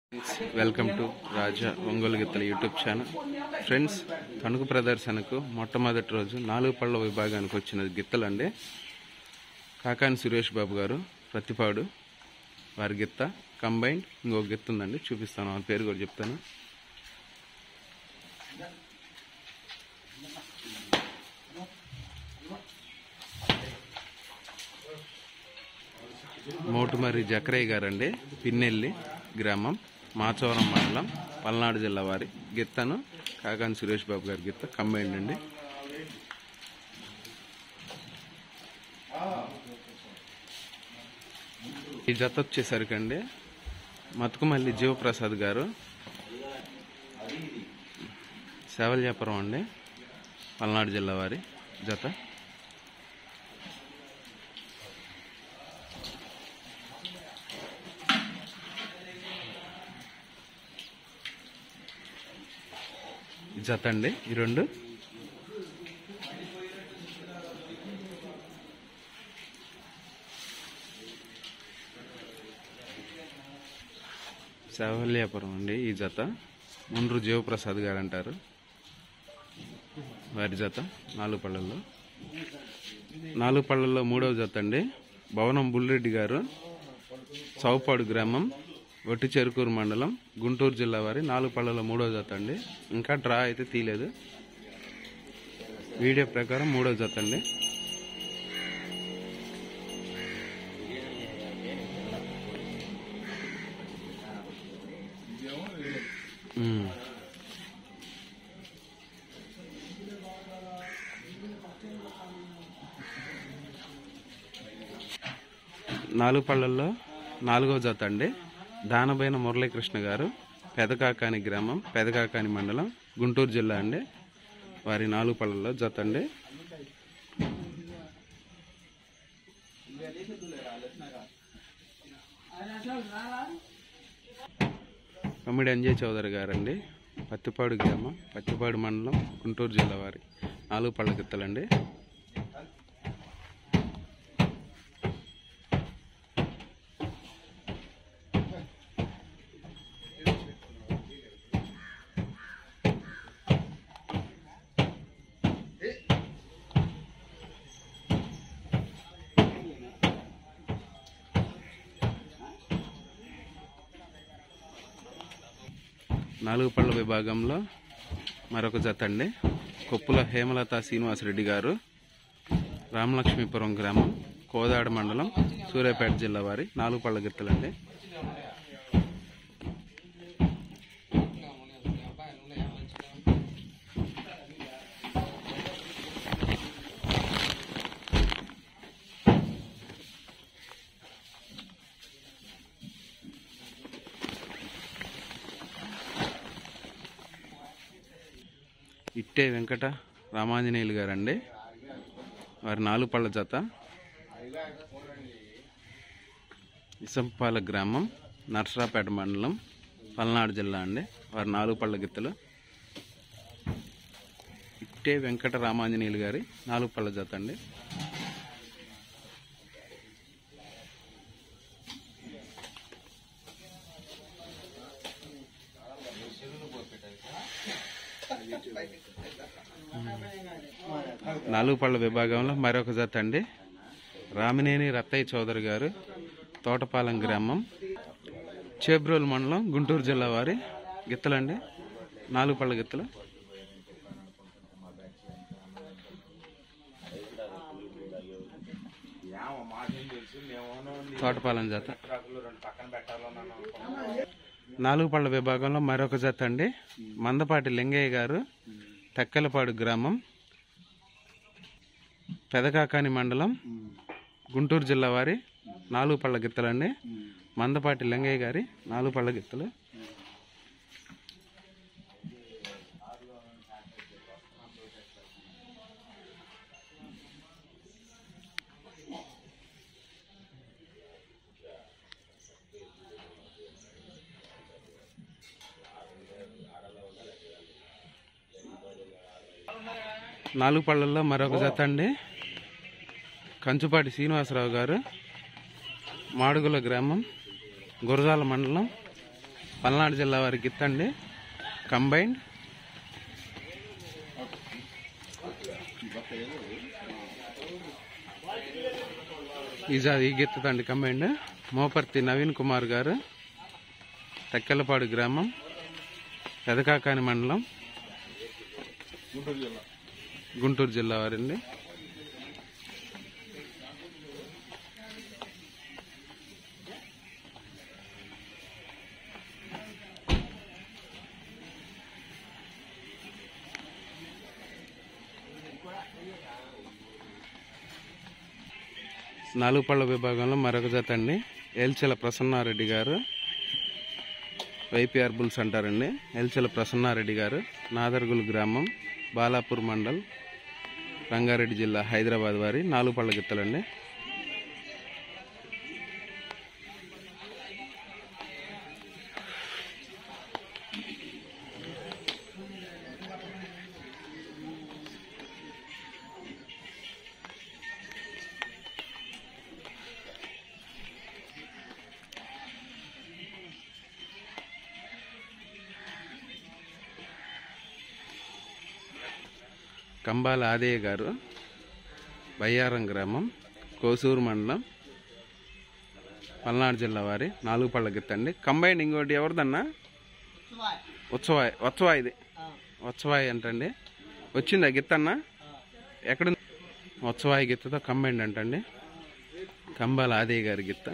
Welcome to Raja Ongole గిత్తల YouTube channel. Friends, Tanuku ప్రదర్శనకు మొట్టమొదటి రోజు 4 పళ్ళ విభాగానికి వచ్చిన గిత్తలండి. కాకాని సురేష్ బాబు గారు ప్రతిపాడు వారి గిత్త కంబైన్ ఇంకొక గిత్త ఉందండి, చూపిస్తాను. ఆ పేరు కూడా చెప్తాను. మోటుమర్రి జకరయ్య గారండి, పిన్నెల్లి గ్రామం, మాచవరం మండలం, పల్నాడు జిల్లా వారి గిత్తను కాకాని సురేష్ బాబు గారి గిత్త కంబైండ్ అండి. ఈ జత వచ్చేసరికండి మతుకుమల్లి జీవప్రసాద్ గారు, సేవల్యాపురం అండి, పల్నాడు జిల్లా వారి జత. జత అండి ఈ రెండు. సేవల్యాపురం అండి ఈ జత. ముండ్రు జీవప్రసాద్ గారు అంటారు వారి జత. 4 పళ్ళల్లో 4 పళ్ళల్లో మూడవ జత అండి. భవనం బుల్రెడ్డి గారు, చౌపాడు గ్రామం, వట్టి చెరుకూరు మండలం, గుంటూరు జిల్లా వారి 4 పళ్ళలో మూడో జత అండి. ఇంకా డ్రా అయితే తీయలేదు. వీడియో ప్రకారం మూడో జత అండి. నాలుగు పళ్ళల్లో 4వ జత అండి. దానబైన మురళీకృష్ణ గారు, పెదకాకాని గ్రామం, పెదకాకాని మండలం, గుంటూరు జిల్లా అండి. వారి 4 పళ్ళల్లో జత అండి. కమిడి అంజయ్ చౌదరి గారండి, పత్తిపాడు గ్రామం, పత్తిపాడు మండలం, గుంటూరు జిల్లా వారి 4 పళ్ళ గిత్తలండి. నాలుగు పళ్ళ విభాగంలో మరొక జత అండి. కొప్పుల హేమలత శ్రీనివాసరెడ్డి గారు, రామలక్ష్మీపురం గ్రామం, కోదాడ మండలం, సూర్యాపేట జిల్లా వారి 4 పళ్ళ గిత్తలండి. ఇట్టే వెంకట రామాంజనేయులు గారండి, వారి 4 పళ్ళ జత. ఇసంపాల గ్రామం, నర్సరాపేట మండలం, పల్నాడు జిల్లా అండి. వారి 4 పళ్ళ గిత్తలు. ఇట్టే వెంకట రామాంజనేయులు గారి 4 పళ్ళ జత అండి. నాలుగు పళ్ళ విభాగంలో మరొక జత అండి. రామినేని రత్తయ్య చౌదరి గారు, తోటపాలెం గ్రామం, చేబ్రోలు మండలం, గుంటూరు జిల్లా వారి గిత్తలండి. 4 పళ్ళ గిత్తలు. తోటపాలెం జత. 4 పళ్ళ విభాగంలో మరొక జత అండి. మందపాటి లింగయ్య గారు, తెక్కలపాడు గ్రామం, పెదకాకాని మండలం, గుంటూరు జిల్లా వారి 4 పళ్ళ గిత్తలండి. మందపాటి లింగయ్య గారి 4 పళ్ళ గిత్తలు. నాలుగు పళ్ళల్లో మరొక జత అండి. కంచుపాటి శ్రీనివాసరావు గారు, మాడుగుల గ్రామం, గురజాల మండలం, పల్నాడు జిల్లా వారి గిత్త అండి, కంబైన్డ్. ఈ గిత్తదండి కంబైన్డ్. మోపర్తి నవీన్ కుమార్ గారు, టెక్కెలపాడు గ్రామం, పెదకాకాని మండలం, గుంటూరు జిల్లా వారండి. నాలుగు పళ్ళ విభాగంలో మరొక జత అండి, ఏల్చెల ప్రసన్నారెడ్డి గారు, వైపీఆర్ బుల్స్ అంటారండి. ఏల్చెల ప్రసన్నారెడ్డి గారు, నాదర్గుల్ గ్రామం, బాలాపూర్ మండల్, రంగారెడ్డి జిల్లా, హైదరాబాద్ వారి 4 పళ్ళ గిత్తలండి. కంబాల ఆదయ్య గారు, బయ్యారం గ్రామం, కోసూరు మండలం, పల్నాడు జిల్లా వారి 4 పళ్ళ గిత్తండి. కంబైన్ ఇంకోటి ఎవరిదన్నా? ఉత్సవాయి. ఉత్సవాయి అంటండి. వచ్చిందా గిత్తన్నా? ఎక్కడ? ఉత్సవాయి గిత్తతో కంబైండ్ అంటండి. కంబాల ఆదయ్య గారి గిత్త.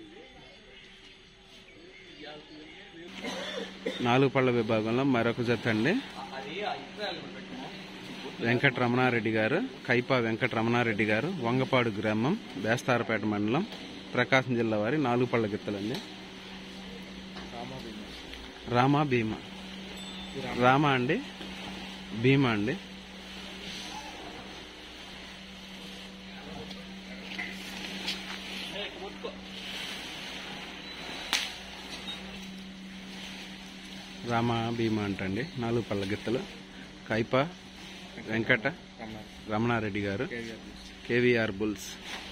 4 పళ్ళ విభాగంలో మరొక జత అండి, వెంకటరమణారెడ్డి గారు, కైపా వెంకటరమణారెడ్డి గారు, వంగపాడు గ్రామం, బేస్తారపేట మండలం, ప్రకాశం జిల్లా వారి 4 పళ్ళ గిత్తలండి. రామా భీమా. రామా అండి, భీమా అండి. రామా భీమా అంటండి. 4 పళ్ళ గిత్తలు. కైపా వెంకట రమణారెడ్డి గారు, కేవీఆర్ బుల్స్.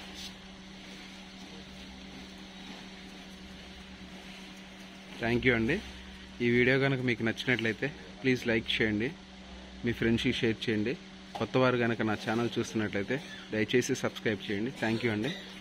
థ్యాంక్ యూ అండి. ఈ వీడియో కనుక మీకు నచ్చినట్లయితే ప్లీజ్ లైక్ చేయండి, మీ ఫ్రెండ్స్కి షేర్ చేయండి. కొత్తవారు కనుక నా ఛానల్ చూస్తున్నట్లయితే దయచేసి సబ్స్క్రైబ్ చేయండి. థ్యాంక్ యూ అండి.